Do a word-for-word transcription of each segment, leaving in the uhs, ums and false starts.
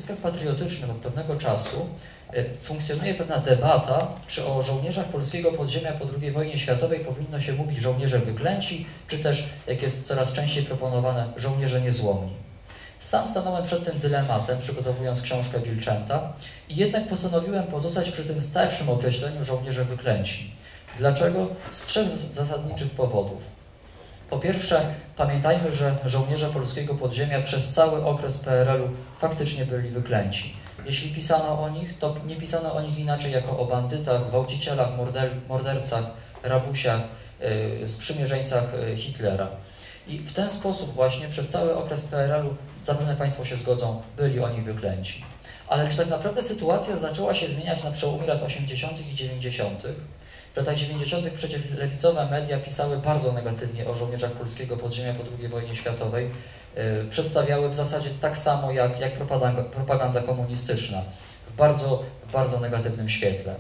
środowiskach patriotycznych od pewnego czasu funkcjonuje pewna debata, czy o żołnierzach polskiego podziemia po drugiej wojnie światowej powinno się mówić żołnierze wyklęci, czy też, jak jest coraz częściej proponowane, żołnierze niezłomni. Sam stanąłem przed tym dylematem, przygotowując książkę Wilczęta, i jednak postanowiłem pozostać przy tym starszym określeniu żołnierze wyklęci. Dlaczego? Z trzech zasadniczych powodów. Po pierwsze, pamiętajmy, że żołnierze polskiego podziemia przez cały okres P R L-u faktycznie byli wyklęci. Jeśli pisano o nich, to nie pisano o nich inaczej jako o bandytach, gwałcicielach, morder mordercach, rabusiach, yy, sprzymierzeńcach yy, Hitlera. I w ten sposób właśnie przez cały okres P R L-u, zapewne Państwo się zgodzą, byli oni wyklęci. Ale czy tak naprawdę sytuacja zaczęła się zmieniać na przełomie lat osiemdziesiątych i dziewięćdziesiątych? W latach dziewięćdziesiątych przecież lewicowe media pisały bardzo negatywnie o żołnierzach polskiego podziemia po drugiej wojnie światowej. Yy, przedstawiały w zasadzie tak samo jak, jak propaganda, propaganda komunistyczna, w bardzo, w bardzo negatywnym świetle.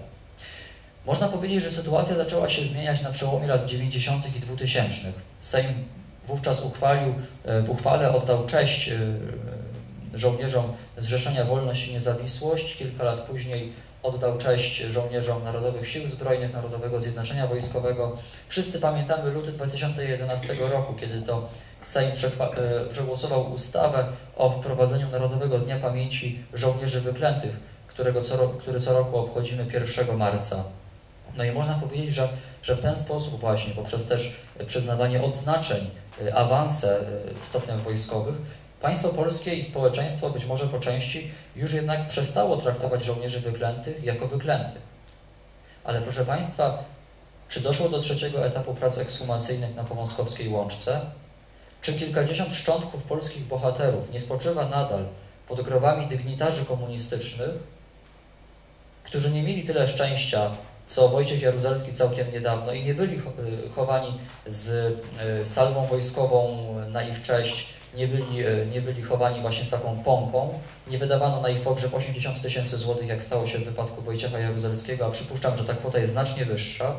Można powiedzieć, że sytuacja zaczęła się zmieniać na przełomie lat dziewięćdziesiątych i dwutysięcznych. Sejm wówczas uchwalił, w uchwale oddał cześć żołnierzom Zrzeszenia Wolność i Niezawisłość. Kilka lat później oddał cześć żołnierzom Narodowych Sił Zbrojnych, Narodowego Zjednoczenia Wojskowego. Wszyscy pamiętamy luty dwa tysiące jedenastego roku, kiedy to Sejm przegłosował ustawę o wprowadzeniu Narodowego Dnia Pamięci Żołnierzy Wyklętych, którego co, który co roku obchodzimy pierwszego marca. No i można powiedzieć, że, że w ten sposób właśnie, poprzez też przyznawanie odznaczeń, awanse w stopniach wojskowych, państwo polskie i społeczeństwo być może po części już jednak przestało traktować żołnierzy wyklętych jako wyklętych. Ale proszę Państwa, czy doszło do trzeciego etapu prac ekshumacyjnych na Pomoskowskiej Łączce? Czy kilkadziesiąt szczątków polskich bohaterów nie spoczywa nadal pod grobami dygnitarzy komunistycznych, którzy nie mieli tyle szczęścia, co Wojciech Jaruzelski całkiem niedawno i nie byli chowani z salwą wojskową na ich cześć, nie byli, nie byli chowani właśnie z taką pompą, nie wydawano na ich pogrzeb osiemdziesiąt tysięcy złotych, jak stało się w wypadku Wojciecha Jaruzelskiego, a przypuszczam, że ta kwota jest znacznie wyższa.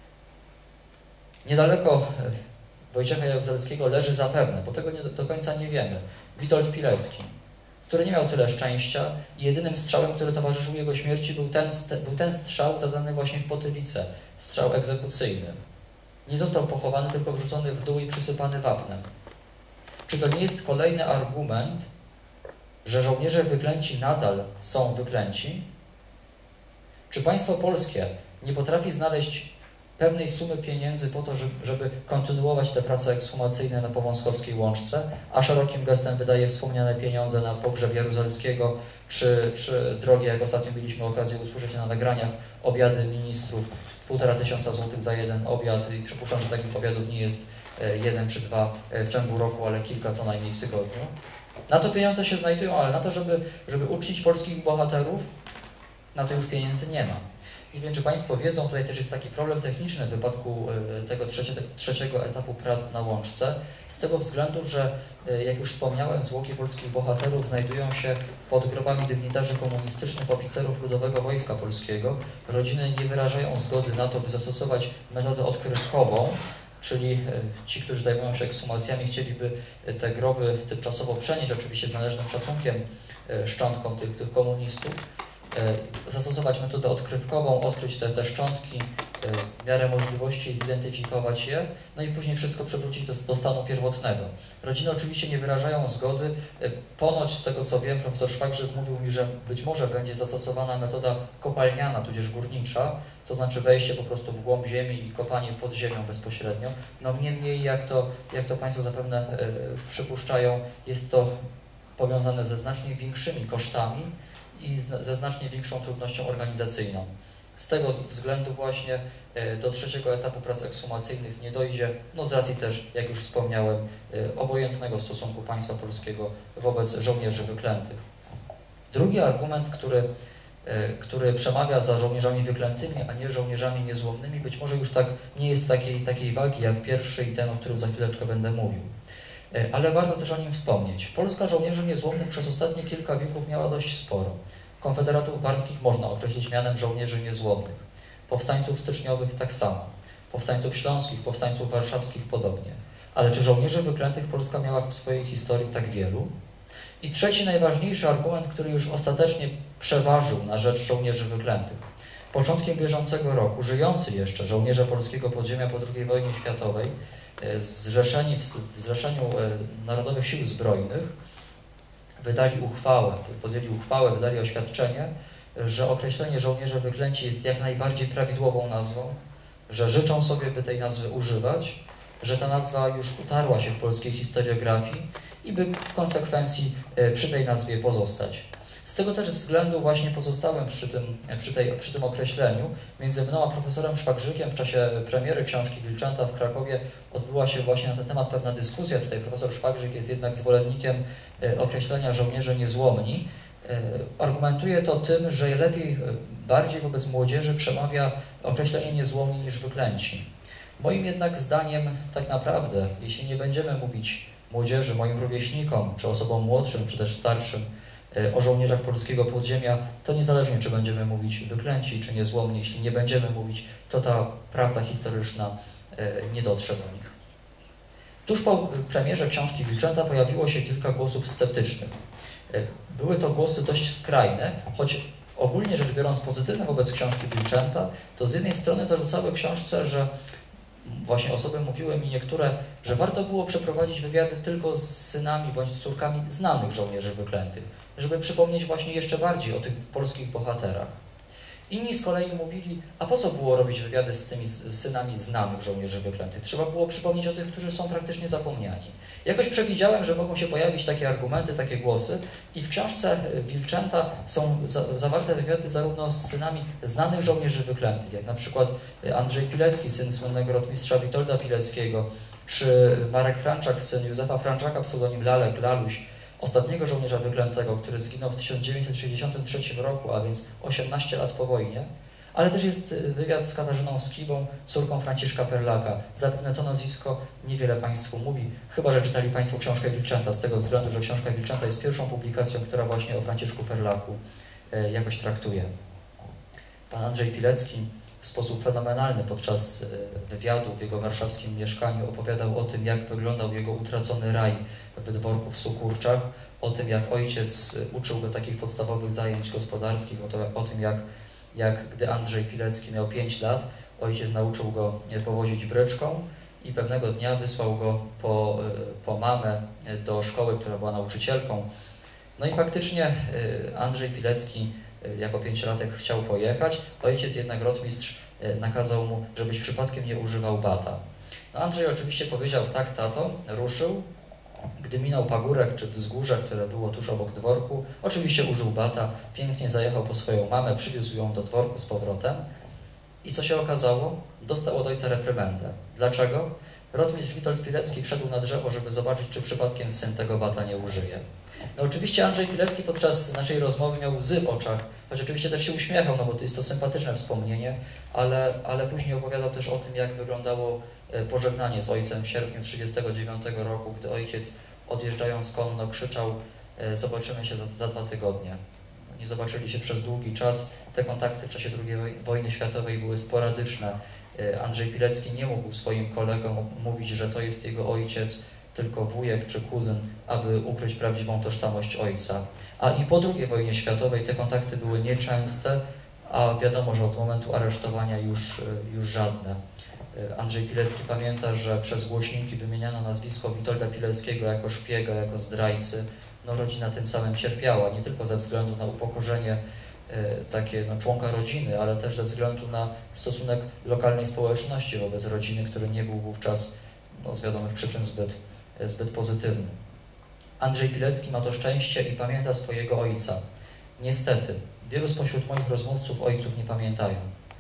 Niedaleko Wojciecha Jaruzelskiego leży zapewne, bo tego nie, do końca nie wiemy, Witold Pilecki, który nie miał tyle szczęścia i jedynym strzałem, który towarzyszył jego śmierci, był ten, był ten strzał zadany właśnie w potylicę, strzał egzekucyjny. Nie został pochowany, tylko wrzucony w dół i przysypany wapnem. Czy to nie jest kolejny argument, że żołnierze wyklęci nadal są wyklęci? Czy państwo polskie nie potrafi znaleźć pewnej sumy pieniędzy po to, żeby kontynuować te prace ekshumacyjne na Powązkowskiej Łączce, a szerokim gestem wydaje wspomniane pieniądze na pogrzeb Jaruzelskiego, czy, czy drogie, jak ostatnio mieliśmy okazję usłyszeć na nagraniach, obiady ministrów, półtora tysiąca złotych za jeden obiad i przypuszczam, że takich obiadów nie jest jeden czy dwa w ciągu roku, ale kilka co najmniej w tygodniu. Na to pieniądze się znajdują, ale na to, żeby, żeby uczcić polskich bohaterów, na to już pieniędzy nie ma. Nie wiem, czy Państwo wiedzą, tutaj też jest taki problem techniczny w wypadku tego trzeciego, trzeciego etapu prac na Łączce, z tego względu, że, jak już wspomniałem, zwłoki polskich bohaterów znajdują się pod grobami dygnitarzy komunistycznych, oficerów Ludowego Wojska Polskiego. Rodziny nie wyrażają zgody na to, by zastosować metodę odkrywkową, czyli ci, którzy zajmują się ekshumacjami, chcieliby te groby tymczasowo przenieść, oczywiście z należnym szacunkiem szczątkom tych, tych komunistów, zastosować metodę odkrywkową, odkryć te, te szczątki w miarę możliwości, zidentyfikować je, no i później wszystko przywrócić do, do stanu pierwotnego. Rodziny oczywiście nie wyrażają zgody. Ponoć, z tego co wiem, profesor Szwagrzyk mówił mi, że być może będzie zastosowana metoda kopalniana, tudzież górnicza, to znaczy wejście po prostu w głąb ziemi i kopanie pod ziemią bezpośrednio. No niemniej, jak to, jak to Państwo zapewne y, przypuszczają, jest to powiązane ze znacznie większymi kosztami i ze znacznie większą trudnością organizacyjną. Z tego względu właśnie do trzeciego etapu prac ekshumacyjnych nie dojdzie, no z racji też, jak już wspomniałem, obojętnego stosunku państwa polskiego wobec żołnierzy wyklętych. Drugi argument, który, który przemawia za żołnierzami wyklętymi, a nie żołnierzami niezłomnymi, być może już tak nie jest takiej, takiej wagi jak pierwszy i ten, o którym za chwileczkę będę mówił. Ale warto też o nim wspomnieć. Polska żołnierzy niezłomnych przez ostatnie kilka wieków miała dość sporo. Konfederatów barskich można określić mianem żołnierzy niezłomnych. Powstańców styczniowych tak samo. Powstańców śląskich, powstańców warszawskich podobnie. Ale czy żołnierzy wyklętych Polska miała w swojej historii tak wielu? I trzeci, najważniejszy argument, który już ostatecznie przeważył na rzecz żołnierzy wyklętych. Początkiem bieżącego roku żyjący jeszcze żołnierze polskiego podziemia po drugiej wojnie światowej, zrzeszeni w Zrzeszeniu Narodowych Sił Zbrojnych, wydali uchwałę, podjęli uchwałę, wydali oświadczenie, że określenie żołnierze wyklęci jest jak najbardziej prawidłową nazwą, że życzą sobie, by tej nazwy używać, że ta nazwa już utarła się w polskiej historiografii i by w konsekwencji przy tej nazwie pozostać. Z tego też względu właśnie pozostałem przy tym, przy tej, przy tym określeniu. Między mną a profesorem Szwagrzykiem w czasie premiery książki Wilczęta w Krakowie odbyła się właśnie na ten temat pewna dyskusja. Tutaj profesor Szwagrzyk jest jednak zwolennikiem określenia żołnierze niezłomni. Argumentuje to tym, że lepiej, bardziej wobec młodzieży przemawia określenie niezłomni niż wyklęci. Moim jednak zdaniem tak naprawdę, jeśli nie będziemy mówić młodzieży, moim rówieśnikom, czy osobom młodszym, czy też starszym o żołnierzach polskiego podziemia, to niezależnie, czy będziemy mówić wyklęci, czy niezłomni, jeśli nie będziemy mówić, to ta prawda historyczna nie dotrze do nich. Tuż po premierze książki Wilczęta pojawiło się kilka głosów sceptycznych. Były to głosy dość skrajne, choć ogólnie rzecz biorąc pozytywne wobec książki Wilczęta, to z jednej strony zarzucały książce, że właśnie osoby mówiły mi niektóre, że warto było przeprowadzić wywiady tylko z synami bądź córkami znanych żołnierzy wyklętych, żeby przypomnieć właśnie jeszcze bardziej o tych polskich bohaterach. Inni z kolei mówili, a po co było robić wywiady z tymi synami znanych żołnierzy wyklętych? Trzeba było przypomnieć o tych, którzy są praktycznie zapomniani. Jakoś przewidziałem, że mogą się pojawić takie argumenty, takie głosy i w książce Wilczęta są za, zawarte wywiady zarówno z synami znanych żołnierzy wyklętych, jak na przykład Andrzej Pilecki, syn słynnego rotmistrza Witolda Pileckiego, czy Marek Franczak, syn Józefa Franczaka, pseudonim Lalek, Laluś, ostatniego żołnierza wyklętego, który zginął w tysiąc dziewięćset sześćdziesiątym trzecim roku, a więc osiemnaście lat po wojnie, ale też jest wywiad z Katarzyną Skibą, córką Franciszka Perlaka. Zapewne to nazwisko niewiele Państwu mówi, chyba że czytali Państwo książkę Wilczęta, z tego względu, że książka Wilczęta jest pierwszą publikacją, która właśnie o Franciszku Perlaku jakoś traktuje. Pan Andrzej Pilecki w sposób fenomenalny podczas wywiadu w jego warszawskim mieszkaniu opowiadał o tym, jak wyglądał jego utracony raj w dworku w Sukurczach, o tym, jak ojciec uczył go takich podstawowych zajęć gospodarskich, o, to, o tym, jak, jak gdy Andrzej Pilecki miał pięć lat, ojciec nauczył go powozić bryczką i pewnego dnia wysłał go po, po mamę do szkoły, która była nauczycielką. No i faktycznie Andrzej Pilecki jako pięciolatek chciał pojechać, ojciec jednak rotmistrz nakazał mu, żebyś przypadkiem nie używał bata. No Andrzej oczywiście powiedział, tak tato, ruszył. Gdy minął pagórek czy wzgórze, które było tuż obok dworku, oczywiście użył bata, pięknie zajechał po swoją mamę, przywiózł ją do dworku z powrotem. I co się okazało? Dostał od ojca reprymendę. Dlaczego? Rotmistrz Witold Pilecki wszedł na drzewo, żeby zobaczyć, czy przypadkiem syn tego bata nie użyje. No oczywiście Andrzej Pilecki podczas naszej rozmowy miał łzy w oczach, choć oczywiście też się uśmiechał, no bo to jest to sympatyczne wspomnienie, ale, ale później opowiadał też o tym, jak wyglądało pożegnanie z ojcem w sierpniu tysiąc dziewięćset trzydziestego dziewiątego roku, gdy ojciec odjeżdżając konno krzyczał, zobaczymy się za, za dwa tygodnie. Nie zobaczyli się przez długi czas, te kontakty w czasie drugiej wojny światowej były sporadyczne. Andrzej Pilecki nie mógł swoim kolegom mówić, że to jest jego ojciec, tylko wujek czy kuzyn, aby ukryć prawdziwą tożsamość ojca. A i po drugiej wojnie światowej te kontakty były nieczęste, a wiadomo, że od momentu aresztowania już, już żadne. Andrzej Pilecki pamięta, że przez głośniki wymieniano nazwisko Witolda Pileckiego jako szpiega, jako zdrajcy. No, rodzina tym samym cierpiała, nie tylko ze względu na upokorzenie takie no, członka rodziny, ale też ze względu na stosunek lokalnej społeczności wobec rodziny, który nie był wówczas no, z wiadomych przyczyn zbyt, zbyt pozytywny. Andrzej Pilecki ma to szczęście i pamięta swojego ojca. Niestety, wielu spośród moich rozmówców ojców nie pamiętają.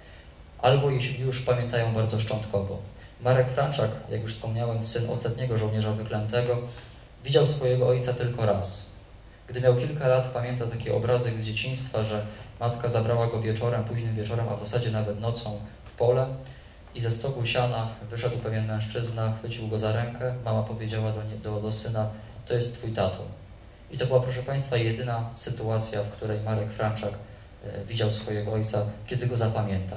Albo jeśli już pamiętają bardzo szczątkowo. Marek Franczak, jak już wspomniałem, syn ostatniego żołnierza wyklętego, widział swojego ojca tylko raz. Gdy miał kilka lat, pamięta taki obrazek z dzieciństwa, że matka zabrała go wieczorem, późnym wieczorem, a w zasadzie nawet nocą w pole i ze stogu siana wyszedł pewien mężczyzna, chwycił go za rękę, mama powiedziała do, nie, do, do syna, to jest twój tato. I to była, proszę Państwa, jedyna sytuacja, w której Marek Franczak e, widział swojego ojca, kiedy go zapamiętał.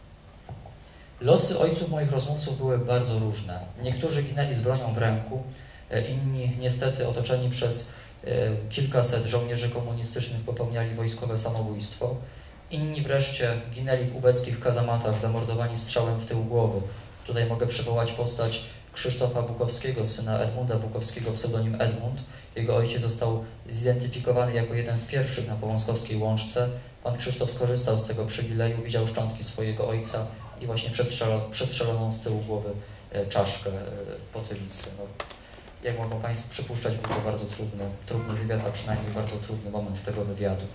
Losy ojców moich rozmówców były bardzo różne. Niektórzy ginęli z bronią w ręku, inni niestety otoczeni przez kilkaset żołnierzy komunistycznych popełniali wojskowe samobójstwo. Inni wreszcie ginęli w ubeckich kazamatach, zamordowani strzałem w tył głowy. Tutaj mogę przywołać postać Krzysztofa Bukowskiego, syna Edmunda Bukowskiego, pseudonim Edmund. Jego ojciec został zidentyfikowany jako jeden z pierwszych na Powązkowskiej Łączce. Pan Krzysztof skorzystał z tego przywileju, widział szczątki swojego ojca i właśnie przestrzeloną z tyłu głowy czaszkę w potylicy. No, jak mogą Państwo przypuszczać, był to bardzo trudny, trudny wywiad, a przynajmniej bardzo trudny moment tego wywiadu.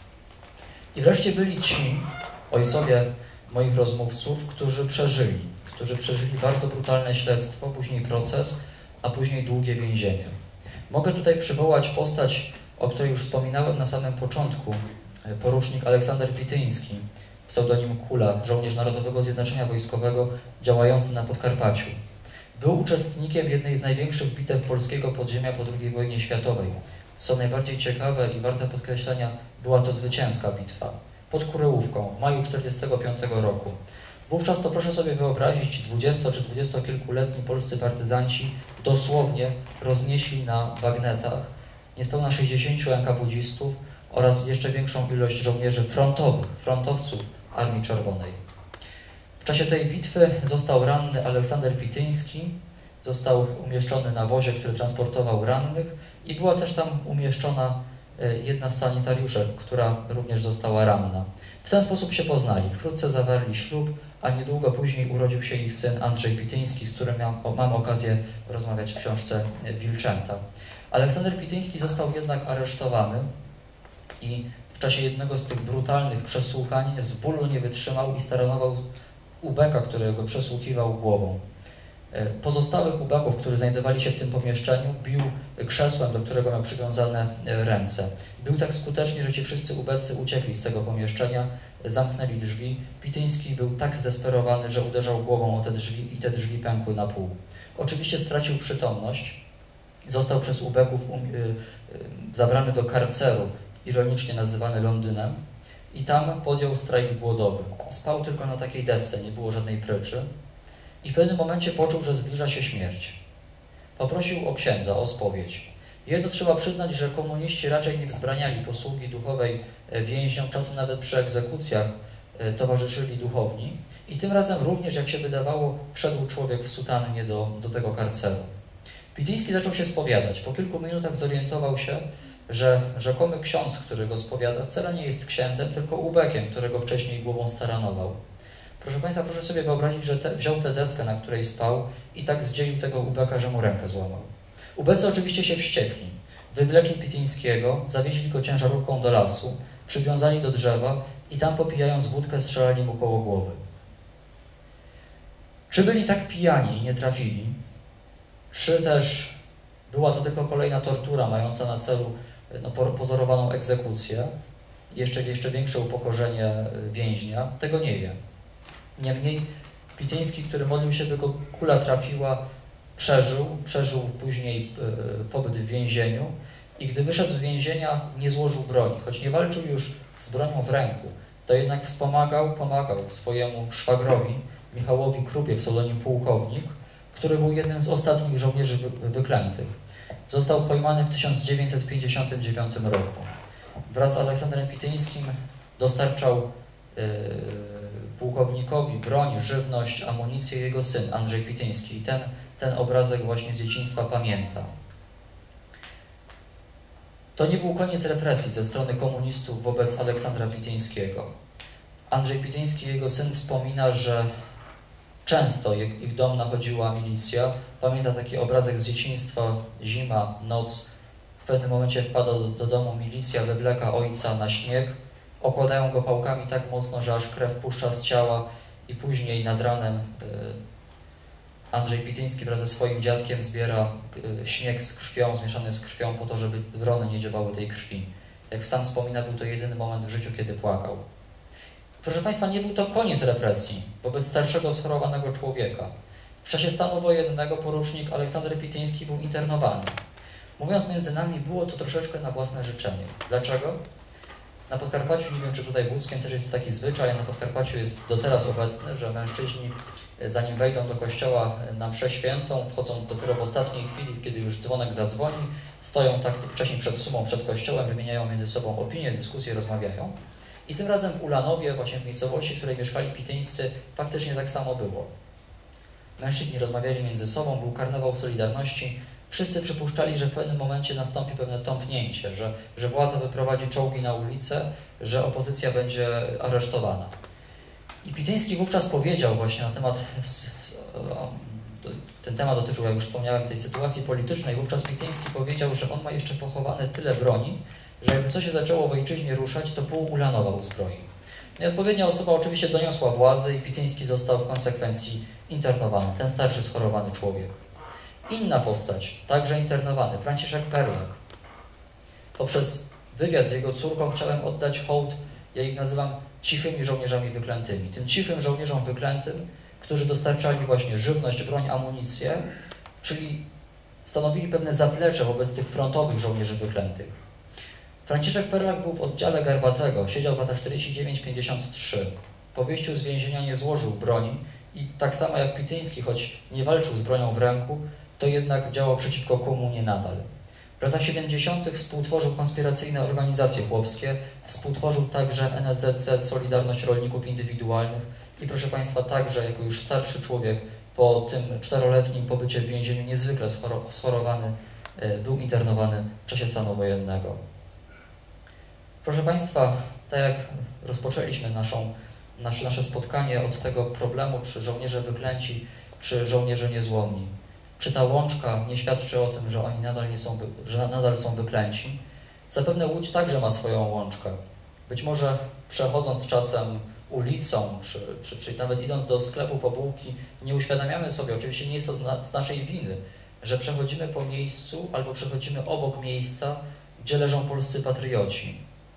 I wreszcie byli ci ojcowie moich rozmówców, którzy przeżyli, którzy przeżyli bardzo brutalne śledztwo, później proces, a później długie więzienie. Mogę tutaj przywołać postać, o której już wspominałem na samym początku, porucznik Aleksander Pityński, pseudonim Kula, żołnierz Narodowego Zjednoczenia Wojskowego działający na Podkarpaciu. Był uczestnikiem jednej z największych bitew polskiego podziemia po drugiej wojnie światowej. Co najbardziej ciekawe i warte podkreślenia, była to zwycięska bitwa pod Kuryłówką w maju tysiąc dziewięćset czterdziestego piątego roku. Wówczas to proszę sobie wyobrazić, dwudziesto czy dwudziestokilkuletni polscy partyzanci dosłownie roznieśli na bagnetach niespełna sześćdziesięciu enkawudzistów oraz jeszcze większą ilość żołnierzy frontowych, frontowców Armii Czerwonej. W czasie tej bitwy został ranny Aleksander Pityński, został umieszczony na wozie, który transportował rannych i była też tam umieszczona jedna z sanitariuszek, która również została ranna. W ten sposób się poznali, wkrótce zawarli ślub, a niedługo później urodził się ich syn Andrzej Pityński, z którym mam, mam okazję rozmawiać w książce Wilczęta. Aleksander Pityński został jednak aresztowany i w czasie jednego z tych brutalnych przesłuchań z bólu nie wytrzymał i staranował ubeka, którego przesłuchiwał głową. Pozostałych ubeków, którzy znajdowali się w tym pomieszczeniu, bił krzesłem, do którego miał przywiązane ręce. Był tak skuteczny, że ci wszyscy ubecy uciekli z tego pomieszczenia, zamknęli drzwi. Pityński był tak zdesperowany, że uderzał głową o te drzwi i te drzwi pękły na pół. Oczywiście stracił przytomność, został przez ubeków um, y, y, zabrany do karceru, ironicznie nazywany Londynem, i tam podjął strajk głodowy. Spał tylko na takiej desce, nie było żadnej pryczy. I w pewnym momencie poczuł, że zbliża się śmierć. Poprosił o księdza, o spowiedź. Jedno trzeba przyznać, że komuniści raczej nie wzbraniali posługi duchowej więźniom, czasem nawet przy egzekucjach towarzyszyli duchowni. I tym razem również, jak się wydawało, wszedł człowiek w sutannie do, do tego karceru. Pityński zaczął się spowiadać. Po kilku minutach zorientował się, że rzekomy ksiądz, który go spowiada, wcale nie jest księdzem, tylko ubekiem, którego wcześniej głową staranował. Proszę Państwa, proszę sobie wyobrazić, że te, wziął tę deskę, na której spał i tak zdzielił tego ubeka, że mu rękę złamał. Ubecy oczywiście się wściekli. Wywlekli Pityńskiego, zawieźli go ciężarówką do lasu, przywiązali do drzewa i tam, popijając wódkę, strzelali mu koło głowy. Czy byli tak pijani i nie trafili? Czy też była to tylko kolejna tortura mająca na celu no, pozorowaną egzekucję, jeszcze, jeszcze większe upokorzenie więźnia? Tego nie wiem. Niemniej Pityński, który modlił się, by go kula trafiła, przeżył, przeżył później y, pobyt w więzieniu i gdy wyszedł z więzienia, nie złożył broni. Choć nie walczył już z bronią w ręku, to jednak wspomagał, pomagał swojemu szwagrowi, Michałowi Krupie, pseudonim Pułkownik, który był jednym z ostatnich żołnierzy wy, wyklętych. Został pojmany w tysiąc dziewięćset pięćdziesiątym dziewiątym roku. Wraz z Aleksandrem Pityńskim dostarczał y, pułkownikowi broń, żywność, amunicję jego syn Andrzej Pityński. I ten, ten obrazek właśnie z dzieciństwa pamięta. To nie był koniec represji ze strony komunistów wobec Aleksandra Pityńskiego. Andrzej Pityński, jego syn, wspomina, że często ich dom nachodziła milicja. Pamięta taki obrazek z dzieciństwa, zima, noc. W pewnym momencie wpada do, do domu milicja, wywleka ojca na śnieg, okładają go pałkami tak mocno, że aż krew puszcza z ciała i później nad ranem Andrzej Pityński wraz ze swoim dziadkiem zbiera śnieg z krwią, zmieszany z krwią po to, żeby wrony nie dziobały tej krwi. Jak sam wspomina, był to jedyny moment w życiu, kiedy płakał. Proszę Państwa, nie był to koniec represji wobec starszego, schorowanego człowieka. W czasie stanu wojennego porucznik Aleksander Pityński był internowany. Mówiąc między nami, było to troszeczkę na własne życzenie. Dlaczego? Na Podkarpaciu, nie wiem czy tutaj w Łódzkiem też jest taki zwyczaj, a na Podkarpaciu jest do teraz obecny, że mężczyźni zanim wejdą do kościoła na mszę świętą, wchodzą dopiero w ostatniej chwili, kiedy już dzwonek zadzwoni, stoją tak wcześniej przed sumą, przed kościołem, wymieniają między sobą opinie, dyskusje, rozmawiają. I tym razem w Ulanowie, właśnie w miejscowości, w której mieszkali Pityńscy, faktycznie tak samo było. Mężczyźni rozmawiali między sobą, był karnawał Solidarności. Wszyscy przypuszczali, że w pewnym momencie nastąpi pewne tąpnięcie, że, że władza wyprowadzi czołgi na ulicę, że opozycja będzie aresztowana. I Pityński wówczas powiedział właśnie na temat, ten temat dotyczył, jak już wspomniałem, tej sytuacji politycznej, wówczas Pityński powiedział, że on ma jeszcze pochowane tyle broni, że jakby co się zaczęło w ojczyźnie ruszać, to pół Ulanowa uzbroi. No i odpowiednia osoba oczywiście doniosła władzy i Pityński został w konsekwencji internowany, ten starszy schorowany człowiek. Inna postać, także internowany, Franciszek Perlak. Poprzez wywiad z jego córką chciałem oddać hołd, ja ich nazywam cichymi żołnierzami wyklętymi. Tym cichym żołnierzom wyklętym, którzy dostarczali właśnie żywność, broń, amunicję, czyli stanowili pewne zaplecze wobec tych frontowych żołnierzy wyklętych. Franciszek Perlak był w oddziale Garbatego, siedział w latach czterdziesty dziewiąty pięćdziesiąty trzy. Po wyjściu z więzienia nie złożył broni i tak samo jak Pityński, choć nie walczył z bronią w ręku, to jednak działał przeciwko komunie nadal. W latach siedemdziesiątych współtworzył konspiracyjne organizacje chłopskie, współtworzył także N S Z Z, Solidarność Rolników Indywidualnych i proszę Państwa, także jako już starszy człowiek po tym czteroletnim pobycie w więzieniu niezwykle schorowany, był internowany w czasie stanu wojennego. Proszę Państwa, tak jak rozpoczęliśmy naszą, nasze, nasze spotkanie od tego problemu, czy żołnierze wyklęci, czy żołnierze niezłomni. Czy ta łączka nie świadczy o tym, że oni nadal, nie są, że nadal są wyklęci? Zapewne Łódź także ma swoją łączkę. Być może przechodząc czasem ulicą, czy, czy, czy nawet idąc do sklepu po bułki, nie uświadamiamy sobie, oczywiście nie jest to z, na, z naszej winy, że przechodzimy po miejscu albo przechodzimy obok miejsca, gdzie leżą polscy patrioci.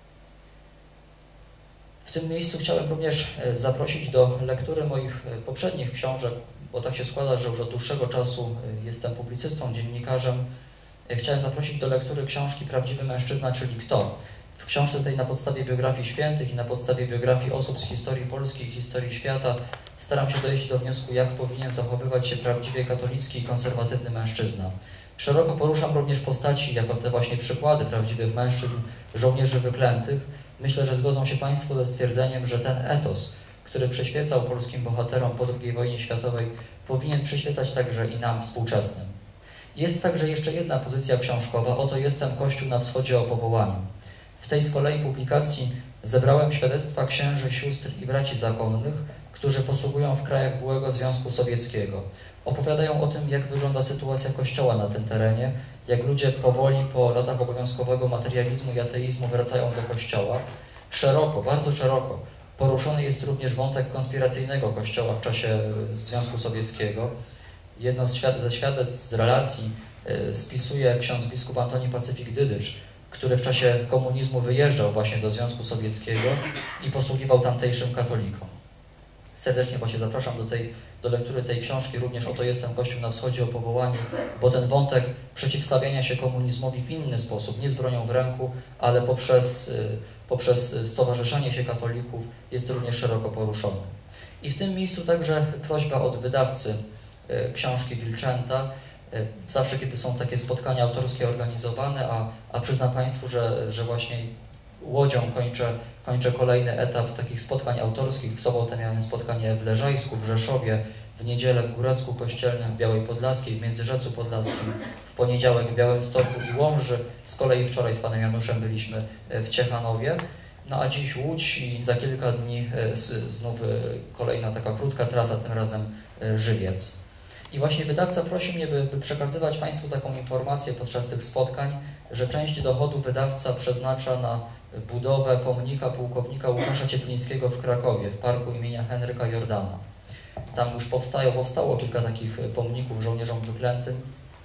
W tym miejscu chciałem również zaprosić do lektury moich poprzednich książek, bo tak się składa, że już od dłuższego czasu jestem publicystą, dziennikarzem. Chciałem zaprosić do lektury książki Prawdziwy mężczyzna, czyli kto? W książce tej na podstawie biografii świętych i na podstawie biografii osób z historii Polski i historii świata staram się dojść do wniosku, jak powinien zachowywać się prawdziwie katolicki i konserwatywny mężczyzna. Szeroko poruszam również postaci, jako te właśnie przykłady prawdziwych mężczyzn, żołnierzy wyklętych. Myślę, że zgodzą się Państwo ze stwierdzeniem, że ten etos, który przyświecał polskim bohaterom po drugiej wojnie światowej, powinien przyświecać także i nam współczesnym. Jest także jeszcze jedna pozycja książkowa, oto Jestem Kościół na wschodzie o powołaniu. W tej z kolei publikacji zebrałem świadectwa księży, sióstr i braci zakonnych, którzy posługują w krajach byłego Związku Sowieckiego. Opowiadają o tym, jak wygląda sytuacja Kościoła na tym terenie, jak ludzie powoli po latach obowiązkowego materializmu i ateizmu wracają do Kościoła. Szeroko, bardzo szeroko poruszony jest również wątek konspiracyjnego Kościoła w czasie Związku Sowieckiego. Jedno z świad ze świadectw z relacji y, spisuje ksiądz biskup Antoni Pacyfik-Dydycz, który w czasie komunizmu wyjeżdżał właśnie do Związku Sowieckiego i posługiwał tamtejszym katolikom. Serdecznie właśnie zapraszam do, tej, do lektury tej książki, również Oto Jestem Kościół na wschodzie o powołaniu, bo ten wątek przeciwstawiania się komunizmowi w inny sposób, nie z bronią w ręku, ale poprzez, poprzez stowarzyszenie się katolików jest również szeroko poruszony. I w tym miejscu także prośba od wydawcy książki Wilczęta. Zawsze, kiedy są takie spotkania autorskie organizowane, a, a przyznam Państwu, że, że właśnie Łodzią kończę, kończę kolejny etap takich spotkań autorskich. W sobotę miałem spotkanie w Leżajsku, w Rzeszowie, w niedzielę w Górecku Kościelnym, w Białej Podlaskiej, w Międzyrzecu Podlaskim, w poniedziałek w Białymstoku i Łomży. Z kolei wczoraj z panem Januszem byliśmy w Ciechanowie. No a dziś Łódź i za kilka dni znów kolejna taka krótka trasa, tym razem Żywiec. I właśnie wydawca prosi mnie, by, by przekazywać Państwu taką informację podczas tych spotkań, że część dochodu wydawca przeznacza na budowę pomnika pułkownika Łukasza Cieplińskiego w Krakowie, w parku imienia Henryka Jordana. Tam już powstało, powstało kilka takich pomników żołnierzom wyklętym,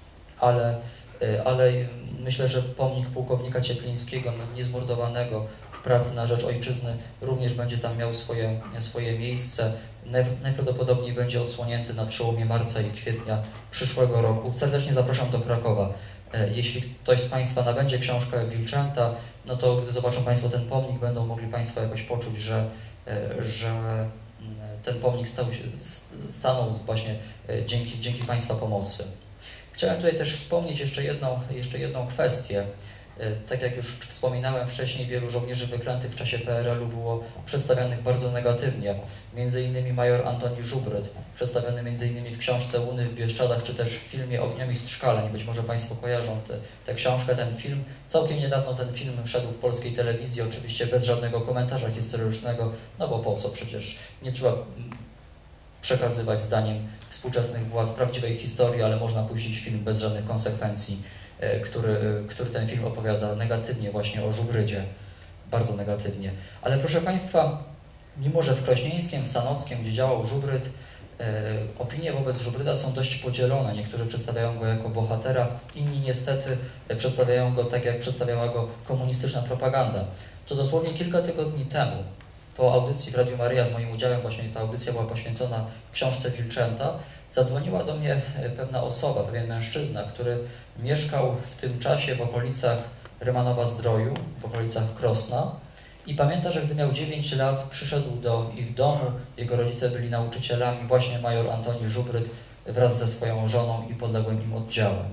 ale, ale myślę, że pomnik pułkownika Cieplińskiego, no, niezmordowanego w pracy na rzecz ojczyzny, również będzie tam miał swoje, swoje miejsce. Najprawdopodobniej będzie odsłonięty na przełomie marca i kwietnia przyszłego roku. Serdecznie zapraszam do Krakowa. Jeśli ktoś z Państwa nabędzie książkę Wilczęta, no to gdy zobaczą Państwo ten pomnik, będą mogli Państwo jakoś poczuć, że, że ten pomnik stał się, stanął właśnie dzięki, dzięki Państwa pomocy. Chciałem tutaj też wspomnieć jeszcze jedną, jeszcze jedną kwestię. Tak jak już wspominałem wcześniej, wielu żołnierzy wyklętych w czasie P R L u było przedstawianych bardzo negatywnie. Między innymi major Antoni Żubryd, przedstawiony między innymi w książce Łuny w Bieszczadach, czy też w filmie Ogniomistrz Szkaleń. Być może Państwo kojarzą tę książkę, ten film. Całkiem niedawno ten film szedł w polskiej telewizji, oczywiście bez żadnego komentarza historycznego, no bo po co, przecież nie trzeba przekazywać zdaniem współczesnych władz prawdziwej historii, ale można puścić film bez żadnych konsekwencji, który, który ten film opowiada negatywnie właśnie o Żubrydzie, bardzo negatywnie. Ale proszę Państwa, mimo że w Krośnieńskiem, w Sanockiem, gdzie działał Żubryd, opinie wobec Żubryda są dość podzielone. Niektórzy przedstawiają go jako bohatera, inni niestety przedstawiają go tak, jak przedstawiała go komunistyczna propaganda. To dosłownie kilka tygodni temu, po audycji w Radiu Maryja z moim udziałem, właśnie ta audycja była poświęcona książce Wilczęta, zadzwoniła do mnie pewna osoba, pewien mężczyzna, który mieszkał w tym czasie w okolicach Rymanowa-Zdroju, w okolicach Krosna i pamięta, że gdy miał dziewięć lat, przyszedł do ich domu, jego rodzice byli nauczycielami, właśnie major Antoni Żubryd wraz ze swoją żoną i podległym im oddziałem.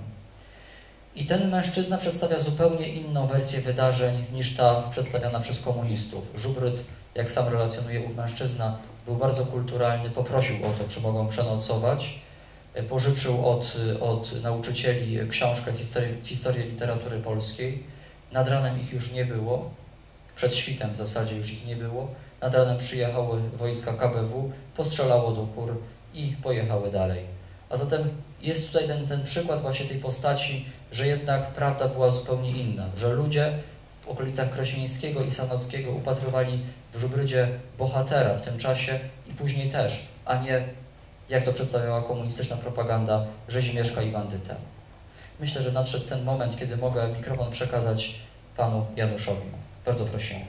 I ten mężczyzna przedstawia zupełnie inną wersję wydarzeń niż ta przedstawiana przez komunistów. Żubryd, jak sam relacjonuje ów mężczyzna, był bardzo kulturalny, poprosił o to, czy mogą przenocować. Pożyczył od, od nauczycieli książkę historii, historii literatury polskiej. Nad ranem ich już nie było. Przed świtem w zasadzie już ich nie było. Nad ranem przyjechały wojska K B W, postrzelało do kur i pojechały dalej. A zatem jest tutaj ten, ten przykład właśnie tej postaci, że jednak prawda była zupełnie inna, że ludzie w okolicach Krośnieńskiego i Sanockiego upatrywali w Żubrydzie bohatera w tym czasie i później też, a nie, jak to przedstawiała komunistyczna propaganda, rzezimieszka i bandytę. Myślę, że nadszedł ten moment, kiedy mogę mikrofon przekazać panu Januszowi. Bardzo prosimy.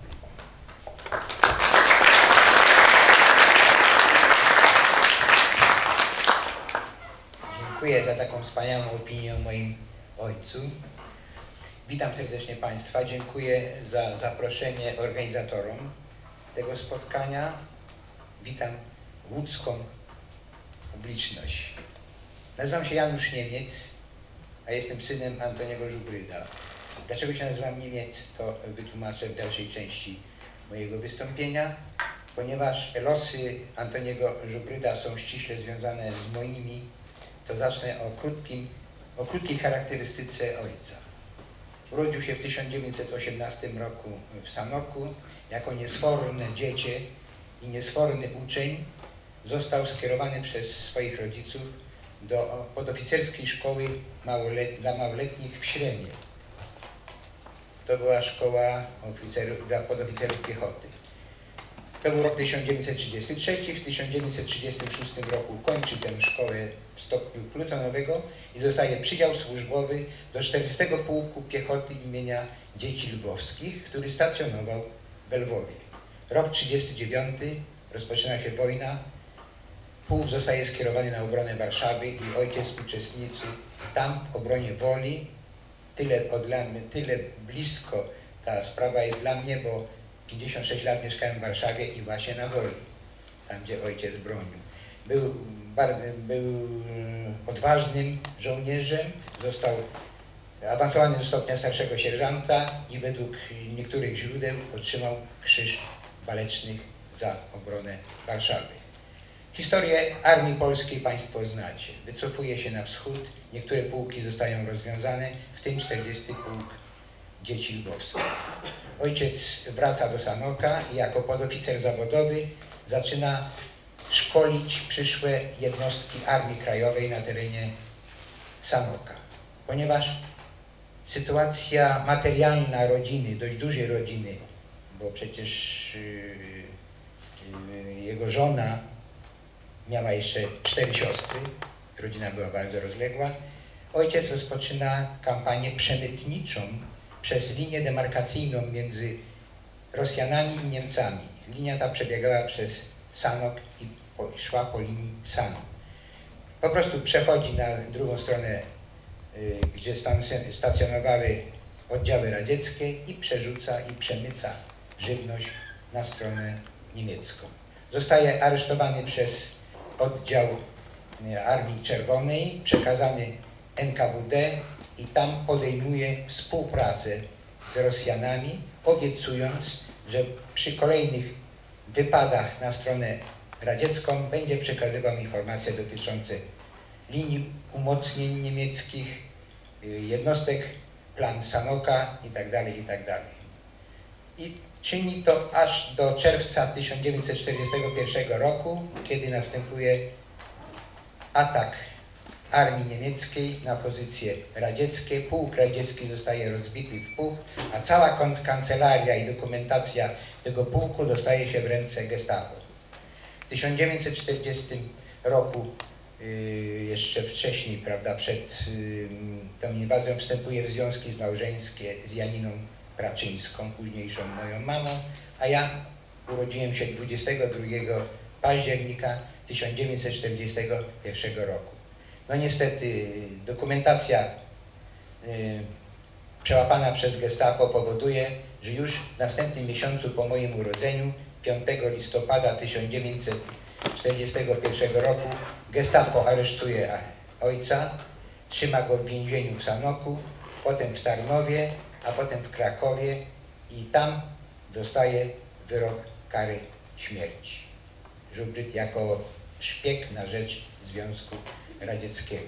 Dziękuję za taką wspaniałą opinię o moim ojcu. Witam serdecznie Państwa. Dziękuję za zaproszenie organizatorom tego spotkania. Witam łódzką publiczność. Nazywam się Janusz Niemiec, a jestem synem Antoniego Żubryda. Dlaczego się nazywam Niemiec, to wytłumaczę w dalszej części mojego wystąpienia. Ponieważ losy Antoniego Żubryda są ściśle związane z moimi, to zacznę o, krótkim, o krótkiej charakterystyce ojca. Urodził się w tysiąc dziewięćset osiemnastym roku w Sanoku. Jako niesforne dziecię i niesforny uczeń został skierowany przez swoich rodziców do podoficerskiej szkoły małolet, dla małoletnich w Śremie. To była szkoła oficerów, dla podoficerów piechoty. To był rok tysiąc dziewięćset trzydziesty trzeci. W tysiąc dziewięćset trzydziestym szóstym roku kończy tę szkołę w stopniu plutonowego i dostaje przydział służbowy do czterdziestego Pułku Piechoty imienia Dzieci Lwowskich, który stacjonował w Lwowie. Rok trzydziesty dziewiąty. Rozpoczyna się wojna. Pułk zostaje skierowany na obronę Warszawy i ojciec uczestniczy tam w obronie Woli. Tyle, od, tyle blisko ta sprawa jest dla mnie, bo pięćdziesiąt sześć lat mieszkałem w Warszawie i właśnie na Woli, tam gdzie ojciec bronił. Był, był odważnym żołnierzem, został awansowany do stopnia starszego sierżanta i według niektórych źródeł otrzymał Krzyż Walecznych za obronę Warszawy. Historię Armii Polskiej Państwo znacie. Wycofuje się na wschód, niektóre pułki zostają rozwiązane, w tym czterdziesty Pułk Dzieci Lwowskich. Ojciec wraca do Sanoka i jako podoficer zawodowy zaczyna szkolić przyszłe jednostki Armii Krajowej na terenie Sanoka. Ponieważ sytuacja materialna rodziny, dość dużej rodziny, bo przecież yy, yy, jego żona miała jeszcze cztery siostry, rodzina była bardzo rozległa, ojciec rozpoczyna kampanię przemytniczą przez linię demarkacyjną między Rosjanami i Niemcami. Linia ta przebiegała przez Sanok i po, szła po linii Sanu. Po prostu przechodzi na drugą stronę, y, gdzie stacjonowały oddziały radzieckie i przerzuca i przemyca żywność na stronę niemiecką. Zostaje aresztowany przez oddział Armii Czerwonej, przekazany N K W D i tam podejmuje współpracę z Rosjanami, obiecując, że przy kolejnych wypadach na stronę radziecką będzie przekazywał informacje dotyczące linii umocnień niemieckich, jednostek, plan Sanoka itd., itd. I czyni to aż do czerwca tysiąc dziewięćset czterdziestego pierwszego roku, kiedy następuje atak armii niemieckiej na pozycje radzieckie. Pułk radziecki zostaje rozbity w puch, a cała kancelaria i dokumentacja tego pułku dostaje się w ręce Gestapo. W tysiąc dziewięćset czterdziestym roku, yy, jeszcze wcześniej, prawda, przed yy, tą inwazją, wstępuje w związki małżeńskie z Janiną Praczyńską, późniejszą moją mamą, a ja urodziłem się dwudziestego drugiego października tysiąc dziewięćset czterdziestego pierwszego roku. No niestety dokumentacja y, przełapana przez Gestapo powoduje, że już w następnym miesiącu po moim urodzeniu, piątego listopada tysiąc dziewięćset czterdziestego pierwszego roku, Gestapo aresztuje ojca, trzyma go w więzieniu w Sanoku, potem w Tarnowie, a potem w Krakowie i tam dostaje wyrok kary śmierci. Żubryt jako szpieg na rzecz Związku Radzieckiego.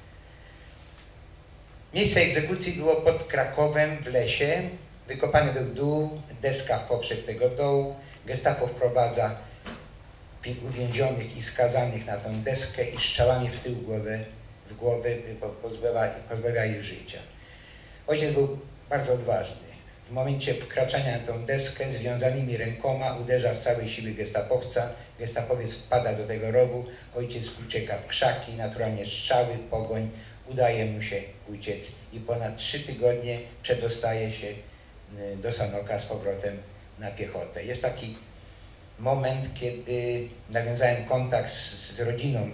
Miejsce egzekucji było pod Krakowem w lesie. Wykopany był dół, deska w poprzek tego dołu. Gestapo wprowadza uwięzionych i skazanych na tą deskę i strzałami w tył głowy, w głowę pozbawia, pozbawia ich życia. Ojciec był bardzo odważny. W momencie wkraczania na tą deskę związanymi rękoma uderza z całej siły gestapowca. Gestapowiec wpada do tego rowu, ojciec ucieka w krzaki, naturalnie strzały, pogoń, udaje mu się uciec i ponad trzy tygodnie przedostaje się do Sanoka z powrotem na piechotę. Jest taki moment, kiedy nawiązałem kontakt z, z rodziną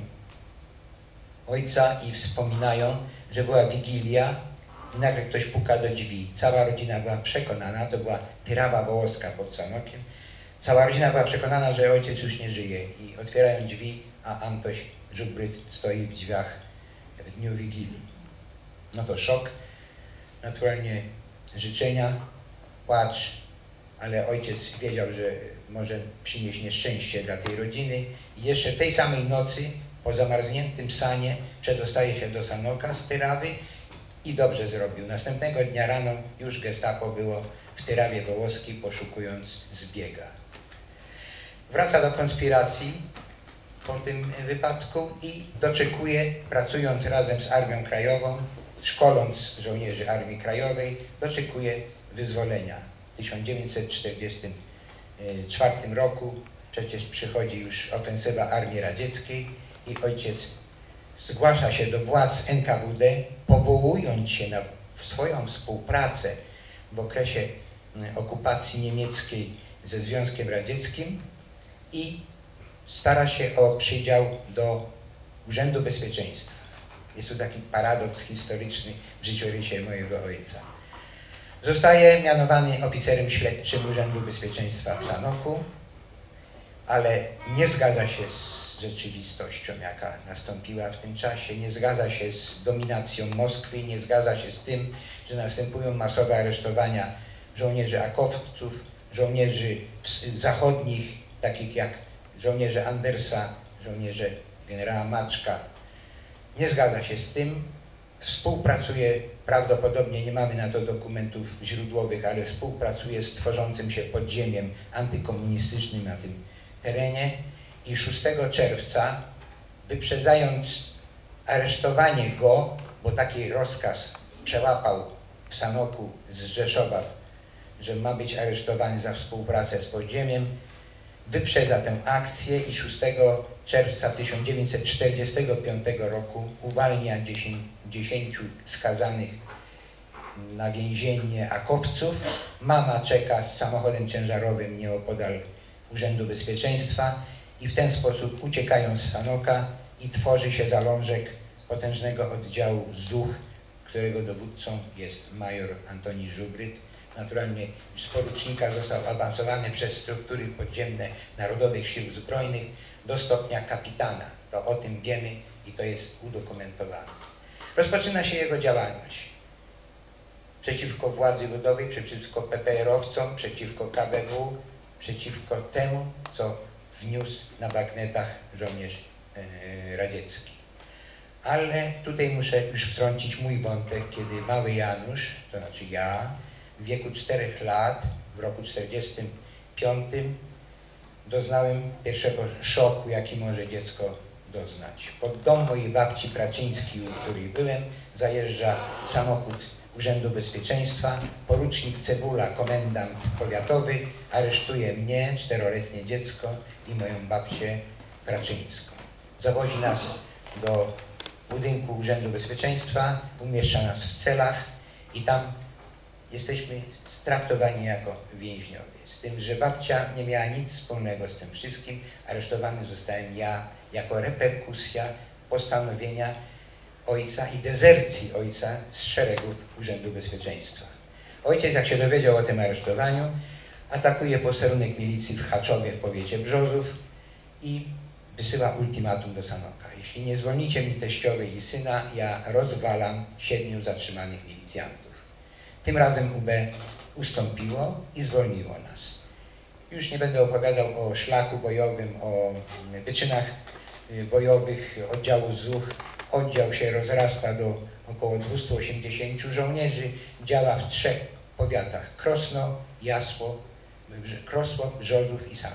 ojca i wspominają, że była Wigilia i nagle ktoś puka do drzwi. Cała rodzina była przekonana, to była Tyrawa Wołoska pod Sanokiem, cała rodzina była przekonana, że ojciec już nie żyje i otwierają drzwi, a Antoś Żubryt stoi w drzwiach w dniu Wigilii. No to szok, naturalnie życzenia, płacz, ale ojciec wiedział, że może przynieść nieszczęście dla tej rodziny i jeszcze w tej samej nocy po zamarzniętym sanie przedostaje się do Sanoka z Tyrawy i dobrze zrobił. Następnego dnia rano już Gestapo było w Tyrawie Wołoskiej, poszukując zbiega. Wraca do konspiracji po tym wypadku i doczekuje, pracując razem z Armią Krajową, szkoląc żołnierzy Armii Krajowej, doczekuje wyzwolenia. W tysiąc dziewięćset czterdziestym czwartym roku przecież przychodzi już ofensywa Armii Radzieckiej i ojciec zgłasza się do władz N K W D, powołując się na swoją współpracę w okresie okupacji niemieckiej ze Związkiem Radzieckim i stara się o przydział do Urzędu Bezpieczeństwa. Jest tu taki paradoks historyczny w życiorysie mojego ojca. Zostaje mianowany oficerem śledczym Urzędu Bezpieczeństwa w Sanoku, ale nie zgadza się z rzeczywistością, jaka nastąpiła w tym czasie, nie zgadza się z dominacją Moskwy, nie zgadza się z tym, że następują masowe aresztowania żołnierzy akowców, żołnierzy zachodnich, takich jak żołnierze Andersa, żołnierze generała Maczka. Nie zgadza się z tym, współpracuje, prawdopodobnie nie mamy na to dokumentów źródłowych, ale współpracuje z tworzącym się podziemiem antykomunistycznym na tym terenie i szóstego czerwca, wyprzedzając aresztowanie go, bo taki rozkaz przełapał w Sanoku z Rzeszowa, że ma być aresztowany za współpracę z podziemiem, wyprzedza tę akcję i szóstego czerwca tysiąc dziewięćset czterdziestego piątego roku uwalnia dziesięciu skazanych na więzienie akowców. Mama czeka z samochodem ciężarowym nieopodal Urzędu Bezpieczeństwa i w ten sposób uciekają z Sanoka i tworzy się zalążek potężnego oddziału Z U Ch, którego dowódcą jest major Antoni Żubryt, naturalnie z porucznika został awansowany przez struktury podziemne Narodowych Sił Zbrojnych do stopnia kapitana. To o tym wiemy i to jest udokumentowane. Rozpoczyna się jego działalność przeciwko władzy ludowej, przeciwko P P R-owcom, przeciwko K B W, przeciwko temu, co wniósł na bagnetach żołnierz yy, radziecki. Ale tutaj muszę już wtrącić mój wątek, kiedy mały Janusz, to znaczy ja, w wieku czterech lat, w roku czterdziestym piątym, doznałem pierwszego szoku, jaki może dziecko doznać. Pod dom mojej babci Praczyńskiej, u której byłem, zajeżdża samochód Urzędu Bezpieczeństwa, porucznik Cebula, komendant powiatowy, aresztuje mnie, czteroletnie dziecko i moją babcię Praczyńską. Zawozi nas do budynku Urzędu Bezpieczeństwa, umieszcza nas w celach i tam jesteśmy traktowani jako więźniowie. Z tym, że babcia nie miała nic wspólnego z tym wszystkim, aresztowany zostałem ja jako reperkusja postanowienia ojca i dezercji ojca z szeregów Urzędu Bezpieczeństwa. Ojciec, jak się dowiedział o tym aresztowaniu, atakuje posterunek milicji w Chaczowie w powiecie Brzozów i wysyła ultimatum do Sanoka. Jeśli nie zwolnicie mi teściowej i syna, ja rozwalam siedmiu zatrzymanych milicjantów. Tym razem U B ustąpiło i zwolniło nas. Już nie będę opowiadał o szlaku bojowym, o wyczynach bojowych oddziału ZUCH. Oddział się rozrasta do około dwustu osiemdziesięciu żołnierzy. Działa w trzech powiatach: Krosno, Jasło, Krosło, Brzozów i Sanok.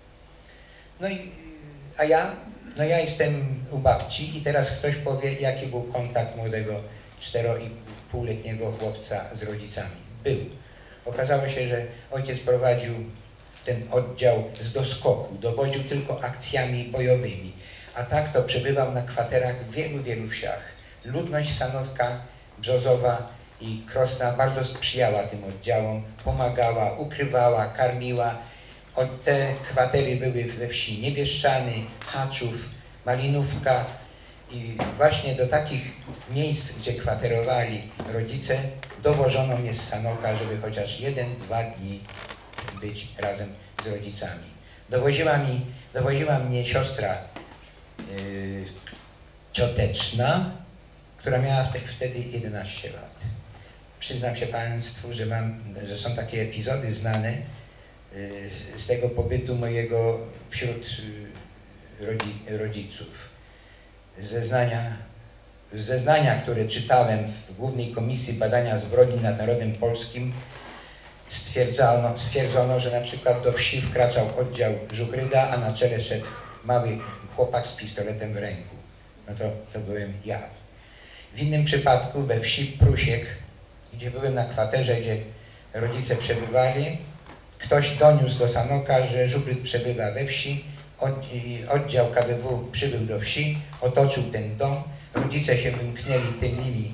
No i, a ja? No ja jestem u babci i teraz ktoś powie, jaki był kontakt młodego cztero i półletniego chłopca z rodzicami. Był. Okazało się, że ojciec prowadził ten oddział z doskoku, dowodził tylko akcjami bojowymi, a tak to przebywał na kwaterach w wielu, wielu wsiach. Ludność Sanoka, Brzozowa i Krosna bardzo sprzyjała tym oddziałom, pomagała, ukrywała, karmiła. Te kwatery były we wsi Niebieszczany, Haczów, Malinówka i właśnie do takich miejsc, gdzie kwaterowali rodzice, dowożono mnie z Sanoka, żeby chociaż jeden, dwa dni być razem z rodzicami. Dowoziła, mi, dowoziła mnie siostra yy, cioteczna, która miała wtedy jedenaście lat. Przyznam się Państwu, że, mam, że są takie epizody znane yy, z tego pobytu mojego wśród yy, rodzi, rodziców. Zeznania, zeznania, które czytałem w Głównej Komisji Badania Zbrodni nad Narodem Polskim, stwierdzono, stwierdzono, że na przykład do wsi wkraczał oddział Żuchryda, a na czele szedł mały chłopak z pistoletem w ręku. No to, to byłem ja. W innym przypadku we wsi Prusiek, gdzie byłem na kwaterze, gdzie rodzice przebywali, ktoś doniósł do Sanoka, że Żuchryd przebywa we wsi. Oddział K B W przybył do wsi, otoczył ten dom, rodzice się wymknęli tylnymi